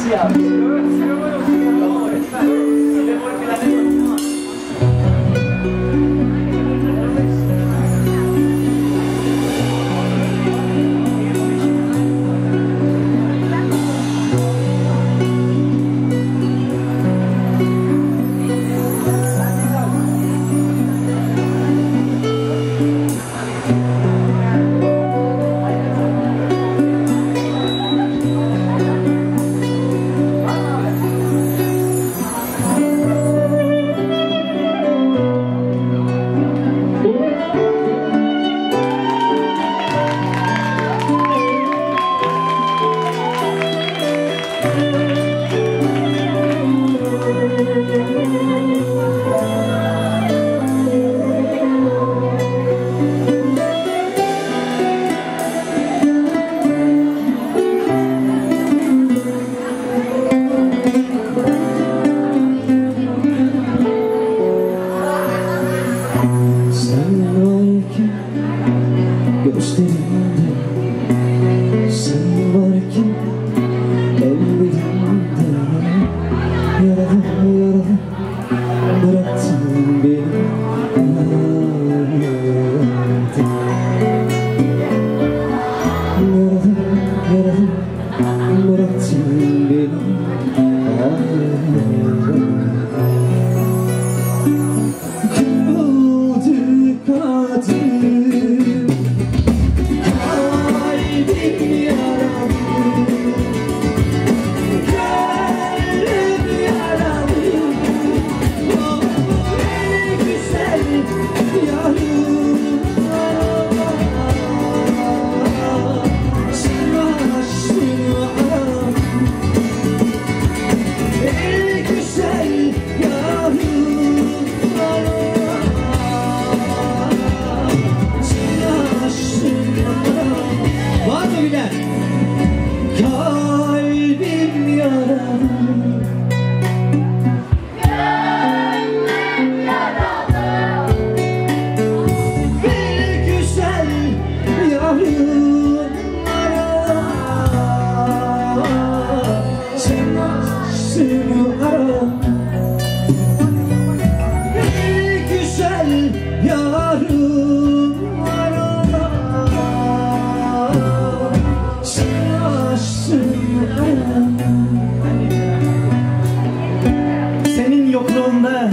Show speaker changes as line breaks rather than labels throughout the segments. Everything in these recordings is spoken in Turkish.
Senin yokluğunda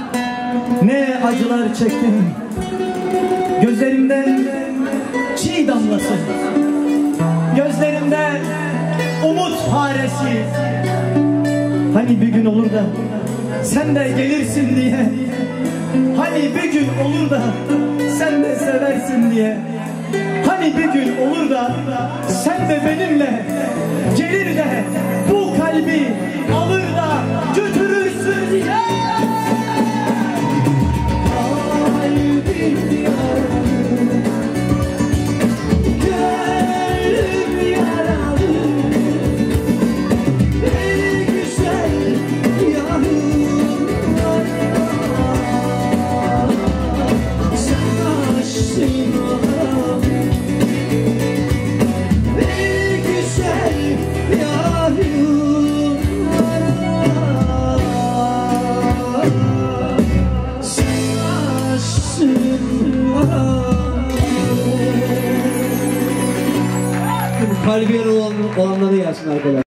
ne acılar çektim, gözlerimden çiğ damlası, gözlerimde umut faresi. Hani bir gün olur da sen de gelirsin diye, hani bir gün olur da sen de seversin diye, hani bir gün olur da sen de benimle gelir de bu kalbi alır da götürürsün diye.
Kalbi yaralı olanları gelsin arkadaşlar.